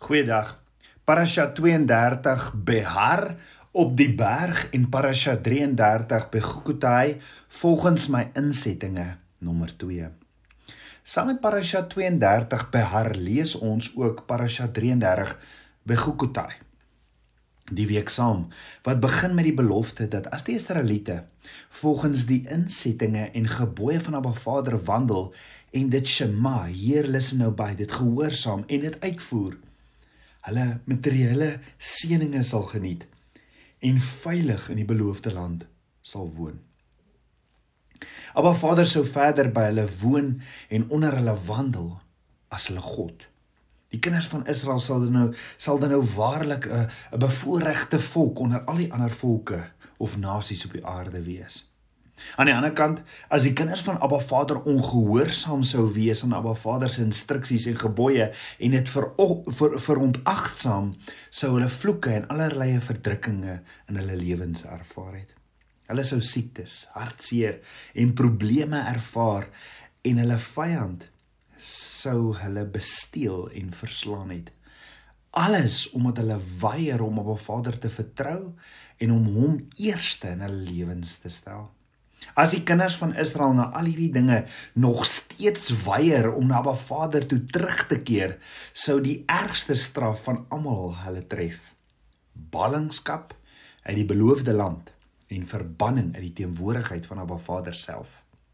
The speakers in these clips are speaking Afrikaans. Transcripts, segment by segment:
Goeiedag. Parasha 32 Behar op die berg en Parasha 33 Bechukotai volgens my insettinge nommer 2. Saam met Parasha 32 Behar lees ons ook Parasha 33 Bechukotai. Die week saam, wat begin met die belofte dat as die Israeliete volgens die insettinge en gebooie van Abba Vader wandel en dit Shema, Heer listen nou by, dit gehoorsaam en dit uitvoer, hulle materiële seëninge sal geniet en veilig in die beloofde land sal woon. Abba Vader sou verder by hulle woon en onder hulle wandel as hulle God. Die kinders van Israel sal dan nou waarlik 'n bevoorregte volk onder al die ander volke of nasies op die aarde wees. Aan die ander kant, as die kinders van Abba Vader ongehoorsaam sou wees aan Abba Vader se instruksies en gebooie en dit verontagsaam, sou hulle vloeke en allerlei verdrukkinge in hulle lewens ervaar het. Hulle sou siektes, hartseer en probleme ervaar en hulle vyand sou hulle besteel en verslaan het. Alles omdat hulle weier om Abba Vader te vertrou en om hom eerste in hulle lewens te stel. As die kinders van Israel na al hierdie dinge nog steeds weier om na Abba Vader toe terug te keer, sou die ergste straf van almal hulle tref. Ballingskap uit die beloofde land en verbanning uit die teenwoordigheid van Abba Vader self.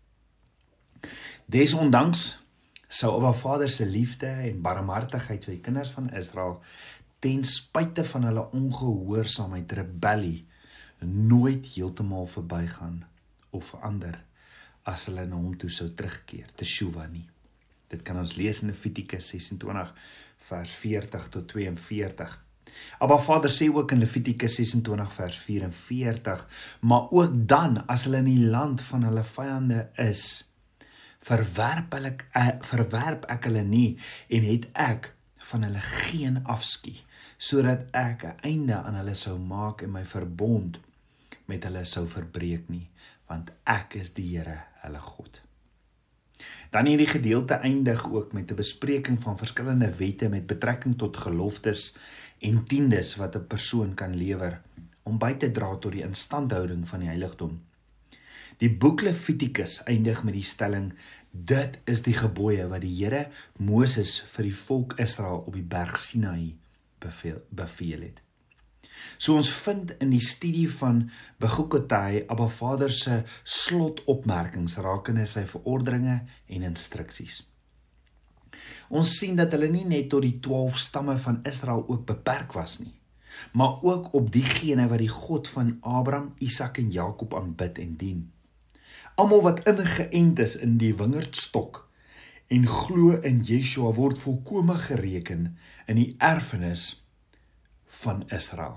Desondanks sou Abba Vader se liefde en barmhartigheid vir die kinders van Israel ten spyte van hulle ongehoorsaamheid, rebellie, nooit heeltemal verbygaan of verander as hulle na hom toe sou terugkeer, teshuva nie. Dit kan ons lees in Levitikus 26 vers 40 tot 42. Abba Vader sê ook in Levitikus 26 vers 44, maar ook dan as hulle in die land van hulle vyande is, verwerp ek hulle nie en het ek van hulle geen afskie, sodat ek 'n einde aan hulle sou maak en my verbond met hulle sou verbreek nie, want ek is die Here, hulle God. Dan hierdie gedeelte eindig ook met 'n bespreking van verskillende wette met betrekking tot geloftes en tiendes wat 'n persoon kan lewer om by te dra tot die instandhouding van die heiligdom. Die boek Levitikus eindig met die stelling, dit is die gebooie wat die Here Moses vir die volk Israel op die berg Sinai beveel het. So ons vind in die studie van Bechukotai Abba Vader se slotopmerkings rakende sy verordeninge en instruksies. Ons sien dat hulle nie net tot die 12 stamme van Israel ook beperk was nie, maar ook op diegene wat die God van Abraham, Isak en Jakob aanbid en dien. Almal wat ingeënt is in die wingerdstok en glo in Yeshua word volkome gereken in die erfenis van Israel.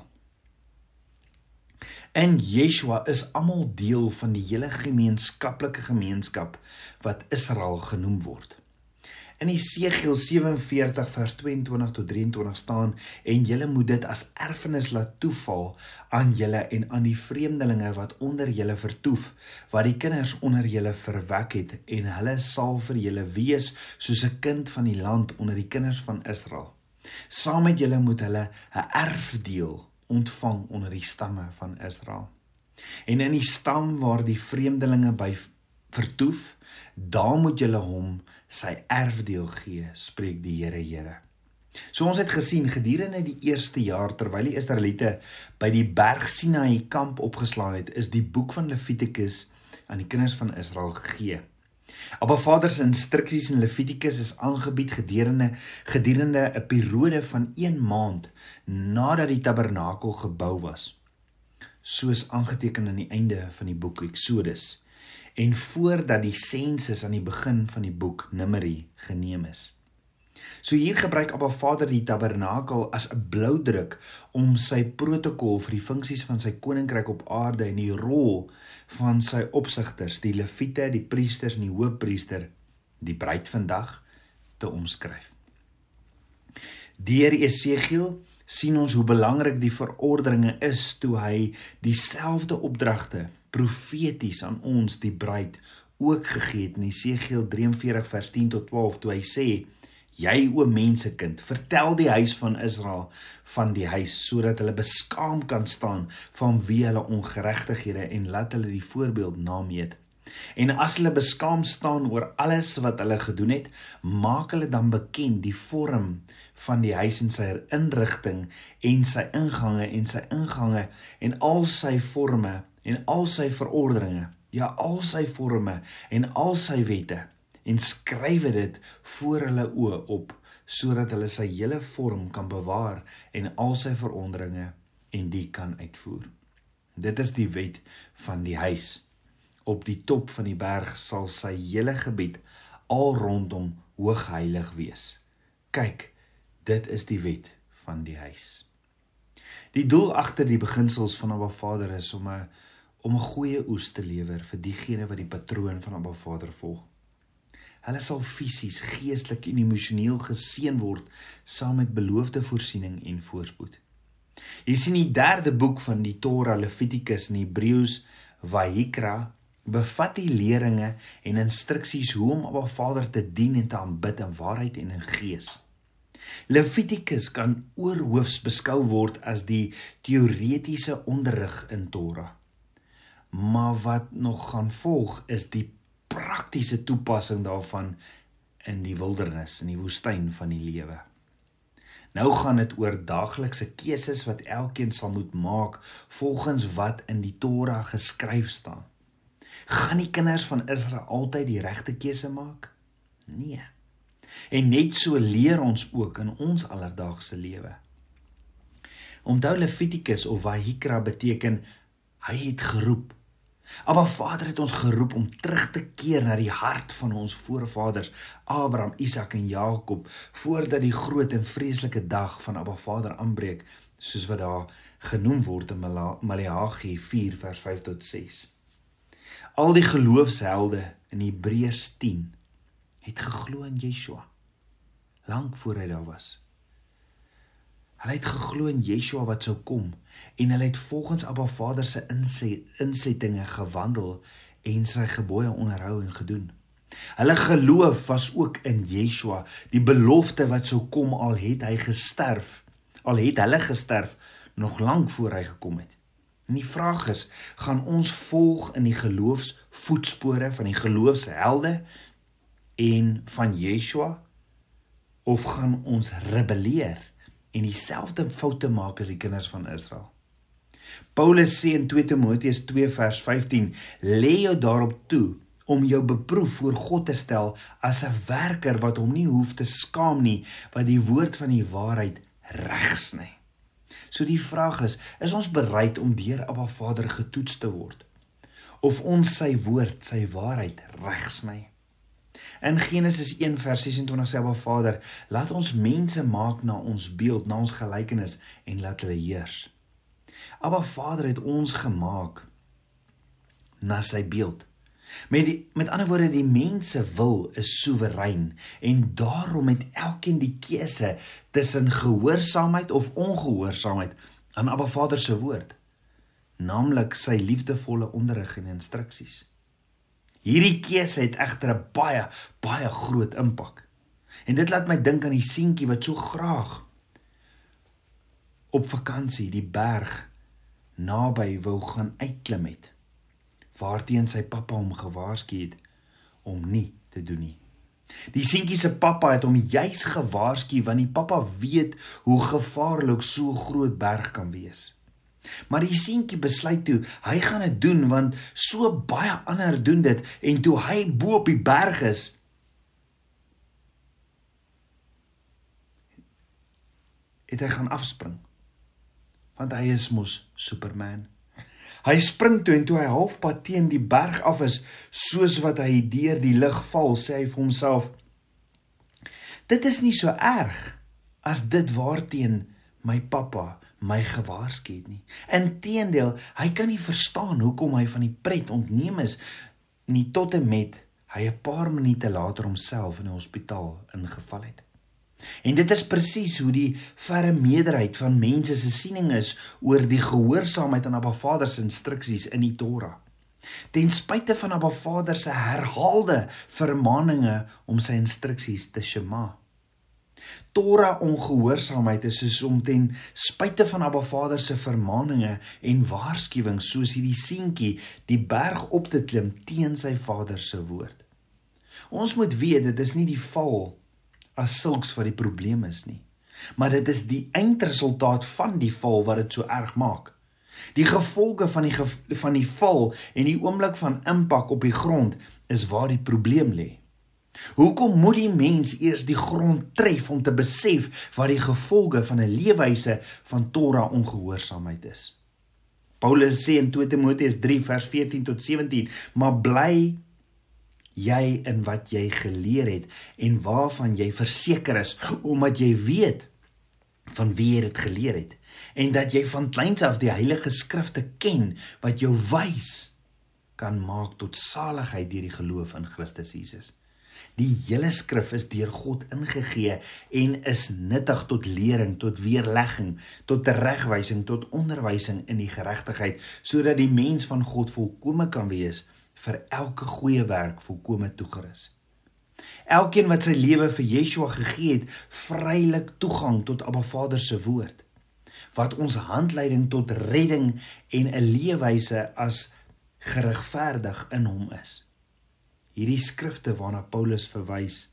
In Yeshua is almal deel van die hele gemeenskaplike gemeenskap wat Israel genoem word. In Esegiel 47 vers 22 tot 23 staan, en julle moet dit as erfenis laat toeval aan julle en aan die vreemdelinge wat onder julle vertoef, wat die kinders onder julle verwek het, en hulle sal vir julle wees soos 'n kind van die land onder die kinders van Israel. Saam met julle moet hulle 'n erfdeel ontvang onder die stamme van Israel. En in die stam waar die vreemdelinge by vertoef, daar moet julle hom sy erfdeel gee, spreek die Here. So ons het gesien, gedurende die eerste jaar, terwyl die Israeliete by die berg Sinai kamp opgeslaan het, is die boek van Levitikus aan die kinders van Israel gegee. Abba Vader se instruksies in Levitikus is aangebied gedurende 'n periode van 1 maand nadat die tabernakel gebou was, soos aangeteken aan die einde van die boek Exodus, en voordat die sensus aan die begin van die boek Numeri geneem is. So hier gebruik Abba Vader die tabernakel as 'n bloudruk om sy protokol vir die funksies van sy koninkryk op aarde en die rol van sy opsigters, die leviete, die priesters en die hoofpriester, die bruid vandag, te omskryf. Deur Esegiel sien ons hoe belangrik die verordeninge is toe hy dieselfde opdragte profeties aan ons, die bruid, ook gegee het in Esegiel 43 vers 10 tot 12, toe hy sê, Jy, o mensekind, vertel die huis van Israel van die huis, sodat hulle beskaam kan staan vanweë hulle ongeregtighede en laat hulle die voorbeeld nameet. En as hulle beskaam staan oor alles wat hulle gedoen het, maak hulle dan bekend die vorm van die huis en sy inrigting en sy ingange en al sy forme en al sy verordeninge, ja al sy forme en al sy wette, en skrywe dit voor hulle oë op, sodat hulle sy hele vorm kan bewaar en al sy verordeninge en die kan uitvoer. Dit is die wet van die huis. Op die top van die berg sal sy hele gebied al rondom hoogheilig wees. Kyk, dit is die wet van die huis. Die doel agter die beginsels van Abba Vader is om 'n goeie oes te lewer vir diegene wat die patroon van Abba Vader volg. Hulle sal fisies, geestelik en emosioneel geseën word saam met beloofde voorsiening en voorspoed. Jy sien die derde boek van die Torah, Levitikus en Hebreëus, Vayikra, bevat die leringe en instruksies hoe om Abba Vader te dien en te aanbid in waarheid en in gees. Levitikus kan oorhoofs beskou word as die teoretiese onderrig in Torah. Maar wat nog gaan volg is die praktiese toepassing daarvan in die wildernis, in die woestyn van die lewe. Nou gaan dit oor daaglikse keuses wat elkeen sal moet maak volgens wat in die Torah geskryf staan. Gaan die kinders van Israel altyd die regte keuse maak? Nee. En net so leer ons ook in ons alledaagse lewe. Onthou Levitikus of Vayikra beteken, hy het geroep. Abba Vader het ons geroep om terug te keer na die hart van ons voorvaders, Abraham, Isak en Jakob, voordat die groot en vreeslike dag van Abba Vader aanbreek, soos wat daar genoem word in Maleagi 4 vers 5 tot 6. Al die geloofshelde in Hebreërs 10 het geglo in Yeshua, lank voor hy daar was. Hulle het geglo in Yeshua wat sou kom, en hulle het volgens Abba Vader se insettinge gewandel en sy gebooie onderhou en gedoen. Hulle geloof was ook in Yeshua, die belofte wat sou kom al het hulle gesterf, nog lank voor hy gekom het. En die vraag is, gaan ons volg in die geloofsvoetspore van die geloofshelde en van Yeshua, of gaan ons rebelleer en dieselfde foute maak as die kinders van Israel? Paulus sê in 2 Timoteus 2 vers 15, lê jou daarop toe om jou beproef voor God te stel as 'n werker wat hom nie hoef te skaam nie, wat die woord van die waarheid regsny. So die vraag is ons bereid om deur Abba Vader getoets te word? Of ons sy woord, sy waarheid regsny? In Genesis 1 vers 26 sê Abba Vader, laat ons mense maak na ons beeld, na ons gelykenis en laat hulle heers. Abba Vader het ons gemaak na sy beeld. Met ander woorde, die mense wil is soewerein en daarom het elkeen die keuse tussen gehoorsaamheid of ongehoorsaamheid aan Abba Vader se woord, naamlik sy liefdevolle onderrig en instruksies. Hierdie keuse het egter 'n baie groot impak. En dit laat my dink aan die seentjie wat so graag op vakansie die berg naby wou gaan uitklim het, waarteen sy pappa hom gewaarsku het om nie te doen nie. Die seentjie se pappa het hom juis gewaarsku want die pappa weet hoe gevaarlik so groot berg kan wees. Maar die seentjie besluit toe, hy gaan dit doen want so baie ander doen dit, en toe hy bo op die berg is, het hy gaan afspring, want hy is mos Superman. Hy spring toe en toe hy halfpad teen die berg af is, soos wat hy deur die lug val, sê hy vir homself, dit is nie so erg as dit waarteen my pappa my gewaarsku het nie. Inteendeel, hy kan nie verstaan hoekom hy van die pret ontneem is nie, tot en met hy 'n paar minute later homself in 'n hospitaal ingeval het. En dit is presies hoe die verre meerderheid van mense se siening is oor die gehoorsaamheid aan Abba Vader se instruksies in die Torah. Ten spyte van Abba Vader se herhaalde vermaninge om sy instruksies te shema. Torah ongehoorsaamheid is soos om ten spyte van Abba Vader se vermaaninge en waarskuwings soos hierdie seentjie die berg op te klim teen sy vader se woord. Ons moet weet, dit is nie die val as sulks wat die probleem is nie, maar dit is die eindresultaat van die val wat dit so erg maak. Die gevolge van die val en die oomblik van impak op die grond is waar die probleem lê. Hoekom moet die mens eers die grond tref om te besef wat die gevolge van 'n leefwyse van Torah ongehoorsaamheid is? Paulus sê in 2 Timoteus 3 vers 14 tot 17, maar bly jy in wat jy geleer het en waarvan jy verseker is, omdat jy weet van wie jy dit geleer het, en dat jy van kleins af die heilige skrifte ken, wat jou wys kan maak tot saligheid deur die geloof in Christus Jesus. Die hele skrif is deur God ingegee en is nuttig tot lering, tot weerlegging, tot teregwysing, tot onderwysing in die geregtigheid, sodat die mens van God volkome kan wees, vir elke goeie werk volkome toegerus. Elkeen wat sy lewe vir Yeshua gegee het, vrylik toegang tot Abba Vader se woord, wat ons handleiding tot redding en 'n leefwyse as geregverdig in hom is. Hierdie skrifte waarna Paulus verwys,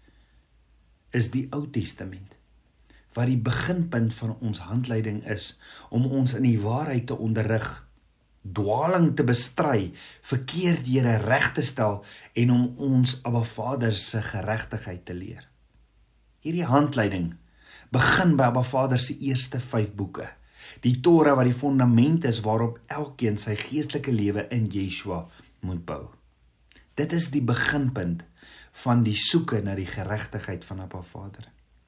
is die Ou Testament, wat die beginpunt van ons handleiding is, om ons in die waarheid te onderrig, dwaling te bestry, verkeerdhede reg te stel en om ons Abba Vader se geregtigheid te leer. Hierdie handleiding begin by Abba Vader se eerste 5 boeke, die Torah wat die fondament is waarop elkeen sy geestelike lewe in Yeshua moet bou. Dit is die beginpunt van die soeke na die geregtigheid van Abba Vader.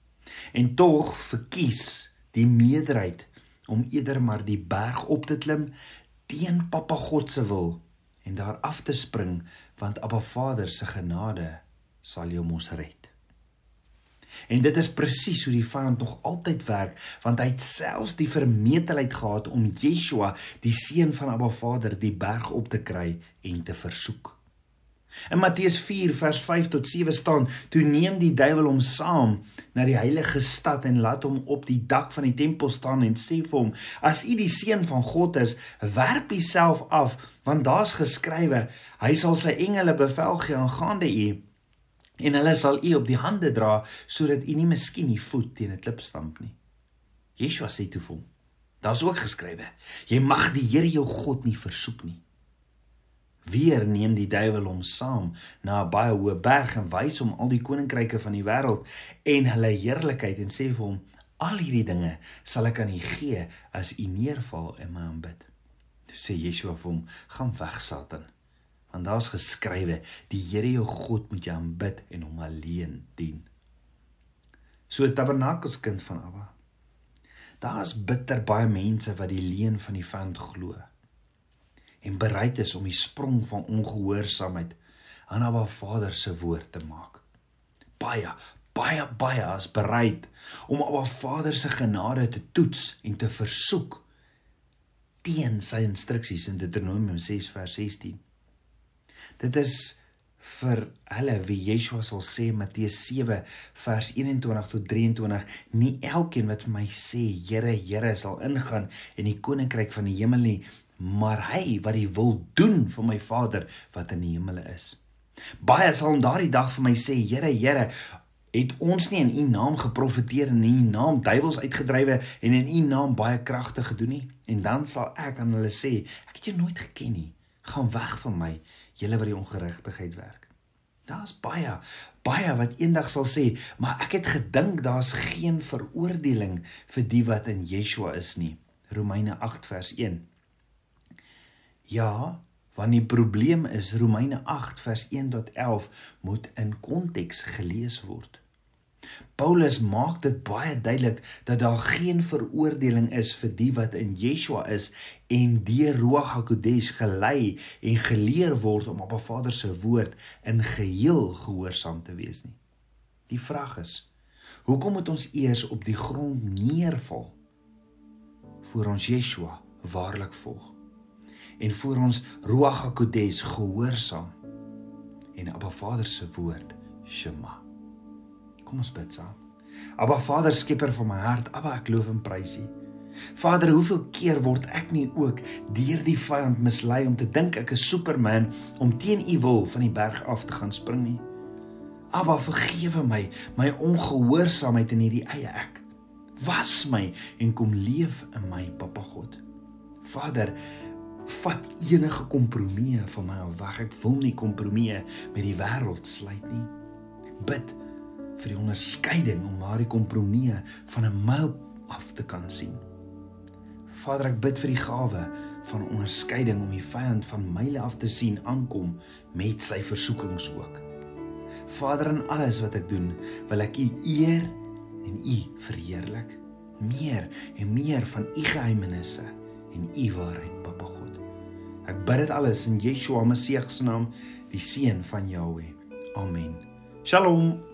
En tog verkies die meerderheid om eerder maar die berg op te klim teen Papa God se wil en daar af te spring, want Abba Vader se genade sal jou mos red. En dit is presies hoe die vyand nog altyd werk, want hy het selfs die vermetelheid gehad om Yeshua, die seun van Abba Vader, die berg op te kry en te versoek. In Matteus 4 vers 5 tot 7 staan, toe neem die duiwel hom saam na die heilige stad en laat hom op die dak van die tempel staan en sê vir hom, as u die seun van God is, werp u self af, want daar's geskrywe, hy sal sy engele bevel gee aangaande u, en hulle sal u op die hande dra, sodat u nie miskien die voet teen 'n klip stamp nie. Yeshua sê toe vir hom, daar's ook geskrywe, jy mag die Here jou God nie versoek nie. Weer neem die duiwel hom saam na 'n baie hoë berg en wys hom al die koninkryke van die wêreld en hulle heerlikheid en sê vir hom, al hierdie dinge sal ek aan u gee as u neerval en my aanbid. Toe sê Yeshua vir hom, gaan weg Satan, want daar's geskrywe, die Here jou God moet jy aanbid en hom alleen dien. So 'n tabernakelskind van Abba. Daar's bitter baie mense wat die leuen van die vyand glo en bereid is om die sprong van ongehoorsaamheid aan Abba Vader se woord te maak. Baie is bereid om Abba Vader se genade te toets en te versoek teen sy instruksies in Deuteronomium 6 vers 16. Dit is vir hulle wie Yeshua sal sê, Matteus 7 vers 21 tot 23, nie elkeen wat vir my sê, Here, Here, sal ingaan in die koninkryk van die hemel nie, maar hy wat die wil doen vir my Vader wat in die hemele is. Baie sal in daardie dag vir my sê, Here, Here, het ons nie in u naam geprofeteer en in u naam duiwels uitgedrywe en in u naam baie kragte gedoen nie? En dan sal ek aan hulle sê, ek het jou nooit geken nie, gaan weg van my, julle wat die ongeregtigheid werk. Daar's baie wat eendag sal sê, maar ek het gedink daar's geen veroordeling vir die wat in Yeshua is nie. Romeine 8 vers 1. Ja, want die probleem is Romeine 8 vers 1 tot 11 moet in konteks gelees word. Paulus maak dit baie duidelik dat daar geen veroordeling is vir die wat in Yeshua is en deur Ruach HaKodesh gelei en geleer word om op Abba Vader se woord in geheel gehoorsaam te wees nie. Die vraag is, hoekom moet ons eers op die grond neerval voor ons Yeshua waarlik volg en voor ons Ruach HaKodesh gehoorsaam en Abba Vader se woord Shema? Kom ons bid saam. Abba Vader, skepper van my hart, Abba, ek loof en prys U. Vader, hoeveel keer word ek nie ook deur die vyand mislei om te dink ek is Superman om teen U wil van die berg af te gaan spring nie. Abba, vergewe my ongehoorsaamheid in hierdie eie ek. Was my en kom leef in my, Papa God. Vader, vat enige kompromie van my af weg. Ek wil nie kompromie met die wêreld sluit nie. Ek bid vir die onderskeiding om daardie kompromie van 'n myl af te kan sien. Vader, ek bid vir die gawe van onderskeiding om die vyand van myle af te sien aankom met sy versoekings ook. Vader, in alles wat ek doen, wil ek U eer en U verheerlik. Meer en meer van U geheimenisse en U waarheid, Papa God. Ek bid dit alles in Yeshua Messie se naam, die Seun van Jahweh. Amen. Shalom.